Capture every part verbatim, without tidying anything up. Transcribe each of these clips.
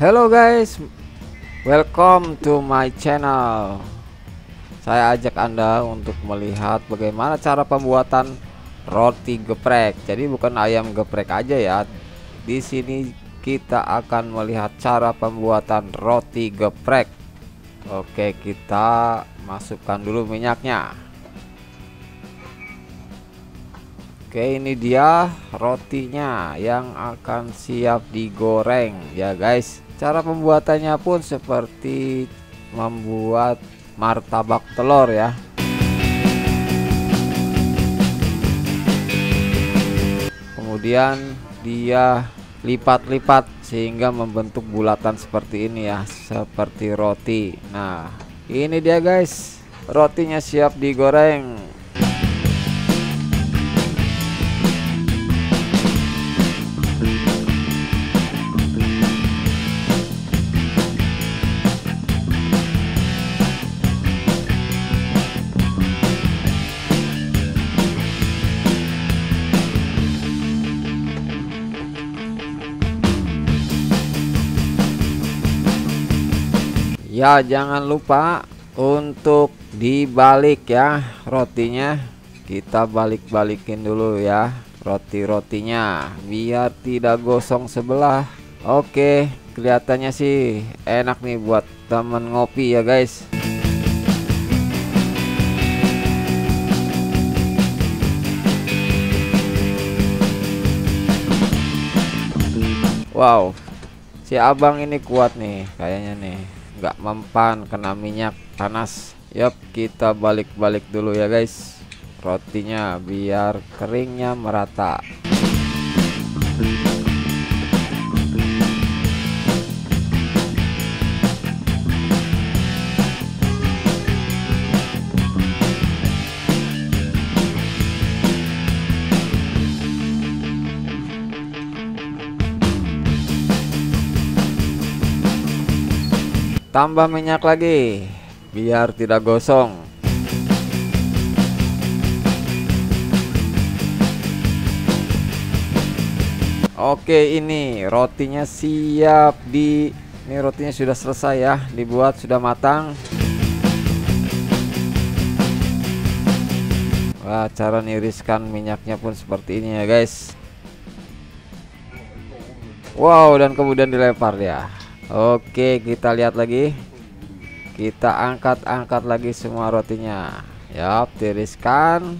Hello guys, welcome to my channel. Saya ajak Anda untuk melihat bagaimana cara pembuatan roti geprek. Jadi bukan ayam geprek aja ya. Di sini kita akan melihat cara pembuatan roti geprek. Oke, kita masukkan dulu minyaknya. Oke, ini dia rotinya yang akan siap digoreng ya guys. Cara pembuatannya pun seperti membuat martabak telur ya. Kemudian dia lipat-lipat sehingga membentuk bulatan seperti ini ya, seperti roti. Nah, ini dia guys, rotinya siap digoreng. Ya, jangan lupa untuk dibalik ya rotinya. Kita balik-balikin dulu ya roti-rotinya biar tidak gosong sebelah. Oke, kelihatannya sih enak nih buat temen ngopi ya guys. Wow, si abang ini kuat nih kayaknya nih, nggak mempan kena minyak panas. Yup, kita balik-balik dulu ya guys rotinya biar keringnya merata. Tambah minyak lagi biar tidak gosong. Oke, ini rotinya siap di ini rotinya sudah selesai ya dibuat, sudah matang. Wah, cara niriskan minyaknya pun seperti ini ya guys. Wow, dan kemudian dilempar ya. Oke, kita lihat lagi. Kita angkat-angkat lagi semua rotinya. Yap, tiriskan.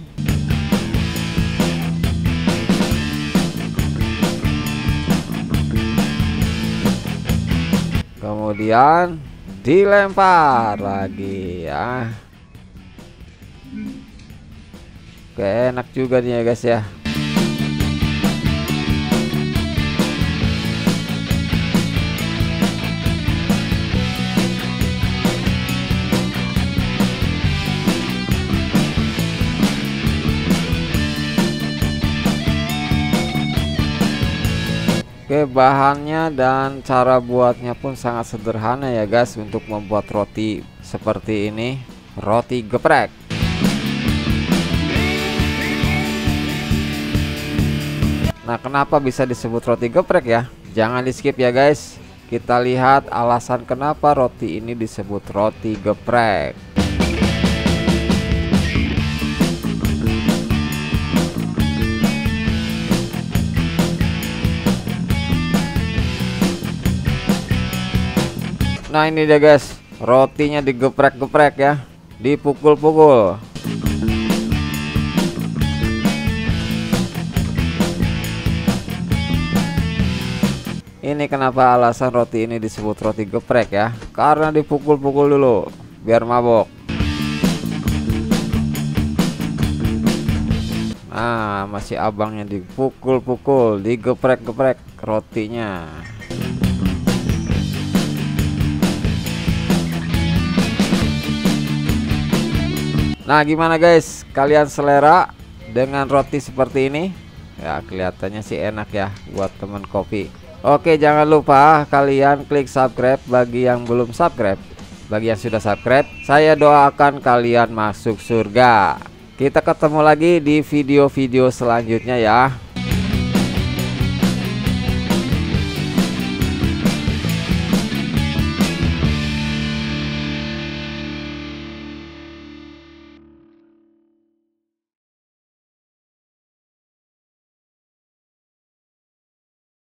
Kemudian dilempar lagi ya. Oke, enak juga nih ya guys ya. Oke, bahannya dan cara buatnya pun sangat sederhana ya guys untuk membuat roti seperti ini, roti geprek. Nah, kenapa bisa disebut roti geprek ya? Jangan di skip ya guys. Kita lihat alasan kenapa roti ini disebut roti geprek. Nah, ini dia guys, rotinya digeprek-geprek ya, dipukul-pukul. Ini kenapa alasan roti ini disebut roti geprek ya, karena dipukul-pukul dulu biar mabok. Nah, masih abangnya dipukul-pukul, digeprek-geprek rotinya. Nah, gimana guys? Kalian selera dengan roti seperti ini? Ya, kelihatannya sih enak ya buat temen kopi. Oke, jangan lupa kalian klik subscribe bagi yang belum subscribe. Bagi yang sudah subscribe, saya doakan kalian masuk surga. Kita ketemu lagi di video-video selanjutnya ya.